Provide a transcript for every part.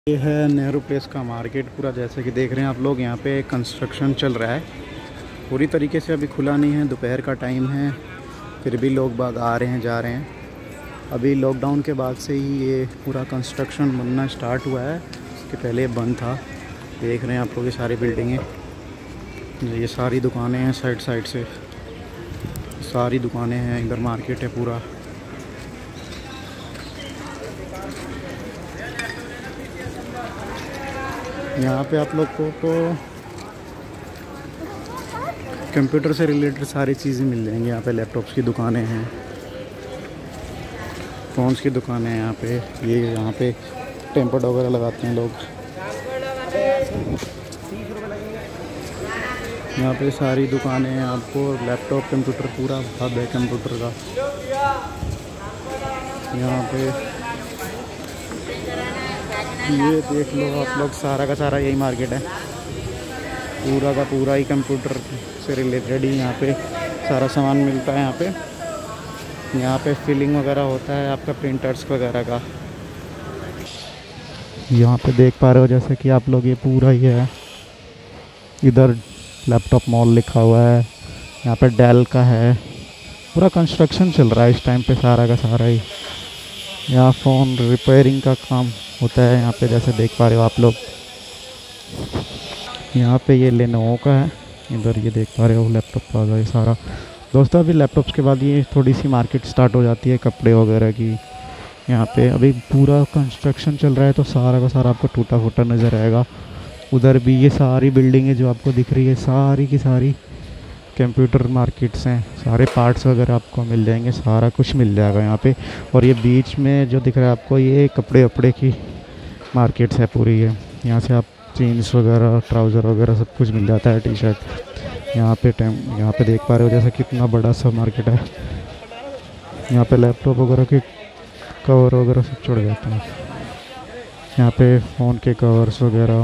ये है नेहरू प्लेस का मार्केट पूरा। जैसे कि देख रहे हैं आप लोग, यहाँ पे कंस्ट्रक्शन चल रहा है। पूरी तरीके से अभी खुला नहीं है, दोपहर का टाइम है, फिर भी लोग बाग आ रहे हैं जा रहे हैं। अभी लॉकडाउन के बाद से ही ये पूरा कंस्ट्रक्शन बनना स्टार्ट हुआ है, इसके पहले बंद था। देख रहे हैं आप लोग ये सारी बिल्डिंगें, ये सारी दुकानें हैं, साइड साइड से सारी दुकानें हैं। इधर मार्केट है पूरा। यहाँ पे आप लोग को कंप्यूटर से रिलेटेड सारी चीज़ें मिल जाएंगी। यहाँ पे लैपटॉप्स की दुकानें हैं, फ़ोन्स की दुकानें हैं। यहाँ पे टेम्पर्ड वगैरह लगाते हैं लोग। यहाँ पे सारी दुकानें हैं, आपको लैपटॉप कंप्यूटर पूरा हब है कंप्यूटर का। यहाँ पे ये देख लो आप लोग, सारा का सारा यही मार्केट है। पूरा का पूरा ही कंप्यूटर से रिलेटेड ही यहाँ पे सारा सामान मिलता है। यहाँ पे फिलिंग वगैरह होता है आपका, प्रिंटर्स वगैरह का। यहाँ पे देख पा रहे हो जैसे कि आप लोग, ये पूरा ही है। इधर लैपटॉप मॉल लिखा हुआ है। यहाँ पे डेल का है। पूरा कंस्ट्रक्शन चल रहा है इस टाइम पे, सारा का सारा ही। यहाँ फ़ोन रिपेयरिंग का काम होता है यहाँ पे, जैसे देख पा रहे हो आप लोग। यहाँ पे ये लेनोवो का है। इधर ये देख पा रहे हो लैपटॉप प्लाजा, ये सारा। दोस्तों अभी लैपटॉप्स के बाद ये थोड़ी सी मार्केट स्टार्ट हो जाती है कपड़े वगैरह की। यहाँ पे अभी पूरा कंस्ट्रक्शन चल रहा है, तो सारा का सारा आपको टूटा फूटा नज़र आएगा। उधर भी ये सारी बिल्डिंगें जो आपको दिख रही है, सारी की सारी कंप्यूटर मार्केट्स हैं। सारे पार्ट्स वगैरह आपको मिल जाएंगे, सारा कुछ मिल जाएगा यहाँ पे। और ये बीच में जो दिख रहा है आपको, ये कपड़े वपड़े की मार्केट्स है पूरी। है यहाँ से आप जीन्स वगैरह, ट्राउज़र वगैरह सब कुछ मिल जाता है, टी शर्ट। यहाँ पे देख पा रहे हो जैसे कितना बड़ा सा मार्केट है। यहाँ पे लैपटॉप वगैरह के कवर वगैरह सब चढ़ जाते हैं। यहाँ पे फ़ोन के कवर्स वगैरह।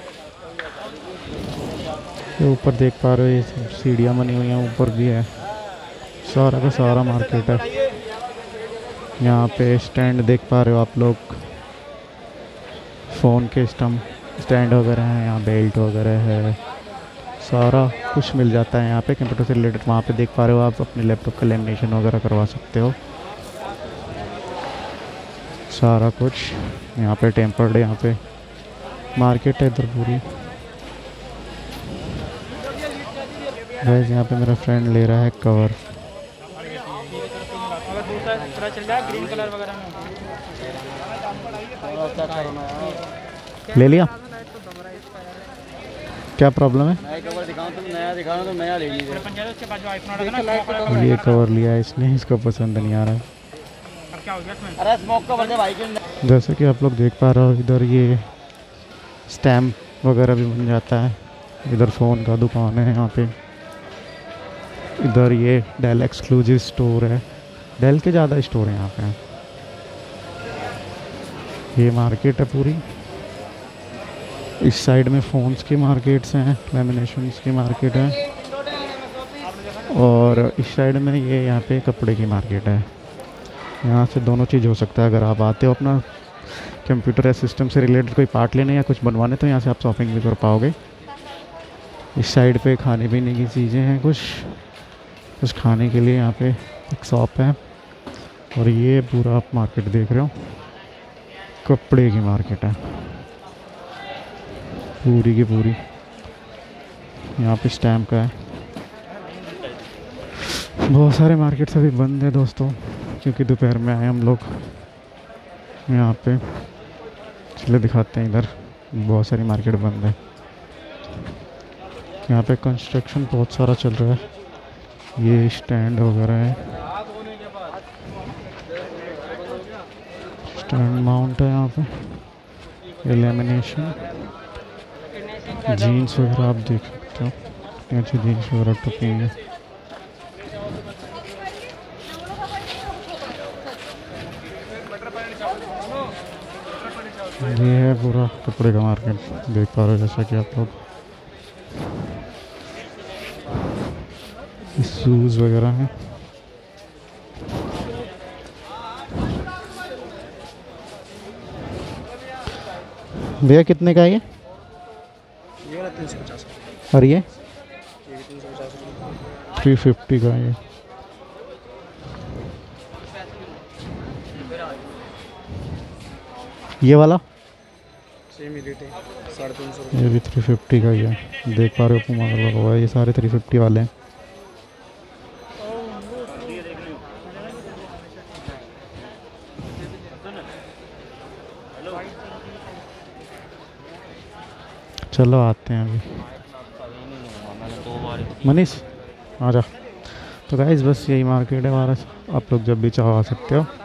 ये ऊपर देख पा रहे हो, ये सीढ़ियाँ बनी हुई हैं, ऊपर भी है। सारा का सारा मार्केट है। यहाँ पे स्टैंड देख पा रहे हो आप लोग, फ़ोन के स्टैंड वगैरह हैं। यहाँ बेल्ट वगैरह है, सारा कुछ मिल जाता है यहाँ पे कंप्यूटर से रिलेटेड। वहाँ पे देख पा रहे हो आप, अपने लैपटॉप का लेमिनेशन वगैरह करवा सकते हो। सारा कुछ यहाँ पे टेम्पर्ड है। यहाँ पे मार्केट है इधर पूरी। गाइस यहाँ पे मेरा फ्रेंड ले रहा है कवर। ले लिया? क्या प्रॉब्लम है? ये कवर लिया है इसने, इसको पसंद नहीं आ रहा है। जैसे कि आप लोग देख पा रहे हो, इधर ये स्टैम्प वगैरह भी बन जाता है। इधर फ़ोन का दुकान है यहाँ पे। इधर ये डेल एक्सक्लूसिव स्टोर है। डेल के ज़्यादा स्टोर है यहाँ पे। ये मार्केट है पूरी। इस साइड में फ़ोन्स की मार्केट्स हैं, लेमिनेशंस की मार्केट है। और इस साइड में ये यहाँ पे कपड़े की मार्केट है। यहाँ से दोनों चीज़ हो सकता है। अगर आप आते हो अपना कंप्यूटर या सिस्टम से रिलेटेड कोई पार्ट लेने या कुछ बनवाने, तो यहाँ से आप शॉपिंग भी कर पाओगे। इस साइड पे खाने पीने की चीज़ें हैं, कुछ खाने के लिए यहाँ पे एक शॉप है। और ये पूरा आप मार्केट देख रहे हो, कपड़े की मार्केट है पूरी की पूरी। यहाँ पे स्टैम्प का है। बहुत सारे मार्केट्स अभी बंद है दोस्तों, क्योंकि दोपहर में आए हम लोग यहाँ पे। चलिए दिखाते हैं, इधर बहुत सारी मार्केट बंद है। यहाँ पे कंस्ट्रक्शन बहुत सारा चल रहा है। ये स्टैंड वगैरह है, स्टैंड माउंट है यहाँ पे। लेमिनेशन, जीन्स वगैरह आप देख सकते हो, अच्छी जीन्स वगैरह टपी है। ये है पूरा कपड़े का मार्केट, देख पा रहे हो जैसा कि आप लोग। शूज़ वगैरह हैं। भैया कितने का है ये? वाला 350। और ये ये भी 350 रुपये। 350 का है ये। ये वाला सेम ही रेट है, 350 रुपये। ये भी 350 का ही है। देख पा रहे हो पुमा का लगा हुआ है, ये सारे 350 वाले हैं। चलो आते हैं अभी। मनीष आ जा। तो गाइस बस यही मार्केट है हमारा, आप लोग जब भी चाहो आ सकते हो।